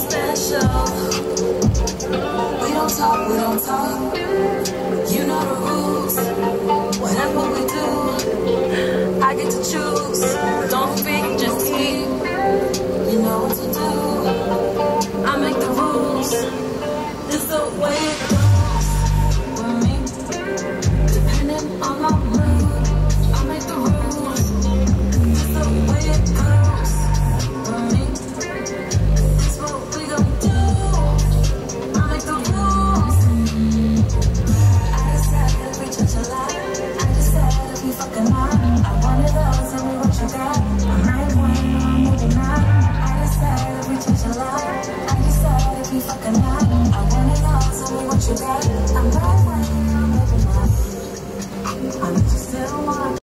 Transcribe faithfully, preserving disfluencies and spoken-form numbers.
special. We don't talk, we don't talk. You know the rules. Whatever we do, I get to choose. Don't speak, just keep. You know what to do. I make the rules. This the way it goes with me. Depending on my mood, I make the rules. This the way it goes with me. This what we gon' do. I make the rules. I decided we touch a lot. I decided we fucking on. I want it all, tell me what you got. I'm night one, I'm moving on. I decided we touch a lot. I decided we fucking on. I want it all, tell me what you got. I'm